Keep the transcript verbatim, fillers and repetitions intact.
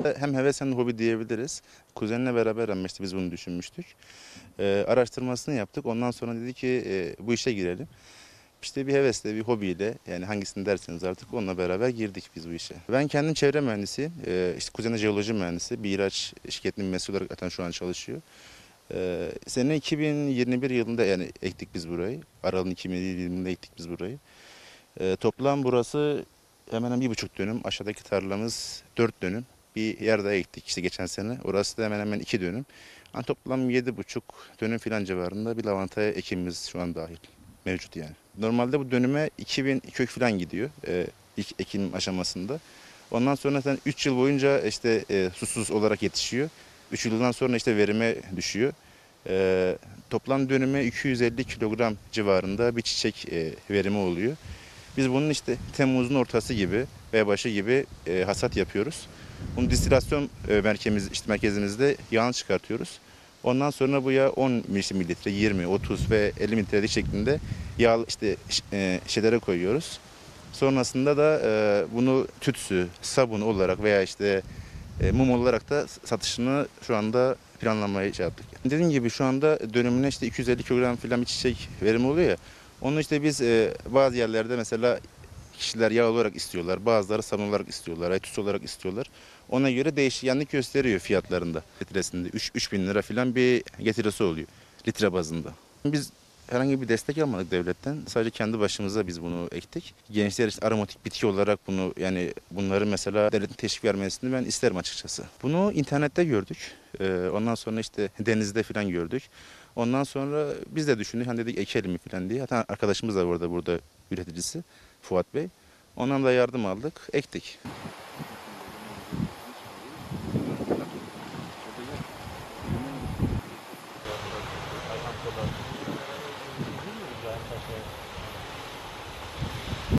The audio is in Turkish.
Hem heves hem de hobi diyebiliriz. Kuzenle beraber ama işte biz bunu düşünmüştük. Ee, araştırmasını yaptık. Ondan sonra dedi ki e, bu işe girelim. İşte bir hevesle, bir hobiyle yani hangisini derseniz artık onunla beraber girdik biz bu işe. Ben kendim çevre mühendisiyim. Ee, işte kuzenim jeoloji mühendisi. Bir ilaç şirketinin mesleği olarak zaten şu an çalışıyor. Ee, sene iki bin yirmi bir yılında yani ektik biz burayı. Aralık iki bin yirmi yılında ektik biz burayı. Ee, toplam burası hemen hemen bir buçuk dönüm. Aşağıdaki tarlamız dört dönüm. Bir yer daha ektik işte geçen sene. Orası da hemen hemen iki dönüm. Yani toplam yedi buçuk dönüm filan civarında bir lavanta ekimimiz şu an dahil mevcut yani. Normalde bu dönüme iki bin kök filan gidiyor e, ilk ekim aşamasında. Ondan sonra zaten üç yıl boyunca işte e, susuz olarak yetişiyor. üç yıldan sonra işte verime düşüyor. E, toplam dönüme iki yüz elli kilogram civarında bir çiçek e, verimi oluyor. Biz bunun işte Temmuz'un ortası gibi veya başı gibi e, hasat yapıyoruz. Bunu distilasyon e, merkezimiz, işte merkezimizde yağını çıkartıyoruz. Ondan sonra bu yağ on mililitre, yirmi, otuz ve elli mililitrelik şeklinde yağ işte e, şişelere koyuyoruz. Sonrasında da e, bunu tütsü, sabun olarak veya işte e, mum olarak da satışını şu anda planlamayı şey yaptık. Dediğim gibi şu anda dönümüne işte iki yüz elli kilogram falan bir çiçek verimi oluyor ya. Onu işte biz e, bazı yerlerde mesela kişiler yağ olarak istiyorlar, bazıları sabun olarak istiyorlar, tütsü olarak istiyorlar. Ona göre değişkenlik gösteriyor fiyatlarında. Litresinde üç bin lira falan bir getirisi oluyor litre bazında. Biz herhangi bir destek almadık devletten. Sadece kendi başımıza biz bunu ektik. Gençler işte aromatik bitki olarak bunu yani bunları mesela devletin teşvik vermesini ben isterim açıkçası. Bunu internette gördük. Ee, ondan sonra işte denizde falan gördük. Ondan sonra biz de düşündük hani dedik ekelim mi falan diye. Hatta arkadaşımız da burada burada üreticisi Fuat Bey. Ondan da yardım aldık, ektik.